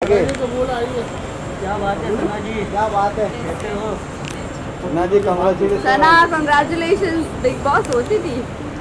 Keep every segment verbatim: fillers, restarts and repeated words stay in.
क्या बात है सना जी, क्या बात है, कैसे हो Sana ji? Congratulation Sana, congratulation. Bigg Boss होती थी।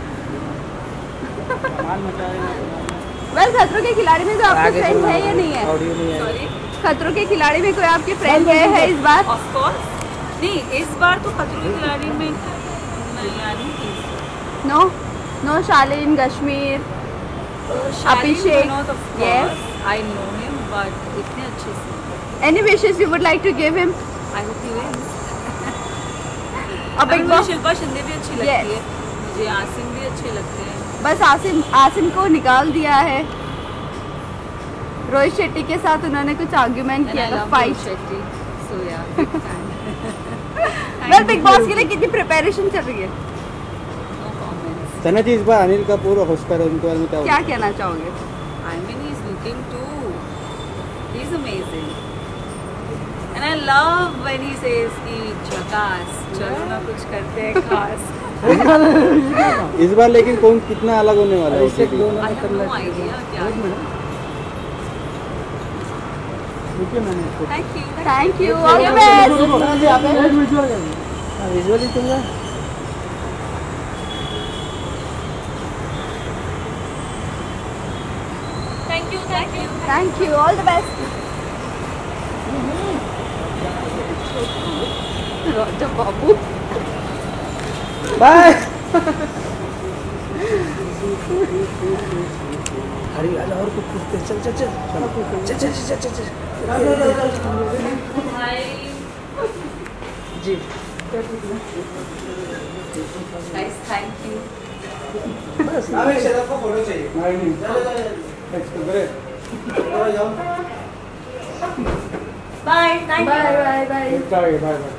वेल, खतरों के खिलाड़ी में कोई आपका फ्रेंड है या नहीं है? सॉरी, खतरों के खिलाड़ी में कोई आपके फ्रेंड है, है इस बार? ऑफ कोर्स नहीं, इस बार तो खतरों के खिलाड़ी में नहीं। No no Shaleen, Kashmir, Abhishek. Yes, I know him, but इतने अच्छे से। Any wishes you would like to give him? I hope he wins. अब मुझे शिल्पा शिंदे भी अच्छी लगती yes. है, मुझे आसिम भी अच्छे लगते हैं। बस आसिम आसिम को निकाल दिया है। रोहित शेट्टी के साथ उन्होंने कुछ आर्ग्यूमेंट किया था, fight. Shetty, so yeah, big fan. Well, Bigg Boss के लिए कितनी प्रिपरेशन चल रही है? No comments. सना जी, इस बार अनिल कपूर होस्ट कर उनके बारे में क्या क्या कहना चाहोगे? I mean, he's looking too. He's amazing. And I love when he says कि झकास, चलो ना कुछ करते हैं खास। इस बार लेकिन कौन कितना अलग होने वाला है? I have no idea क्या। Thank you. Thank you. All the best. Visually तुमने Thank you. Thank you. Thank you. All the best. Raja Babu, bye. अरे आजा, और कुछ पूछते। चल चल चल चल चल चल चल चल जी। Guys, thank you. बस हमें शरफ को फोटो चाहिए। नहीं चलो चलो जाओ। Bye. Thank you. Bye bye bye. Bye bye bye.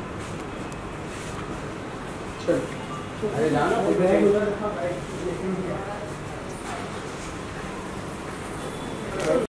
चल, अरे जाना।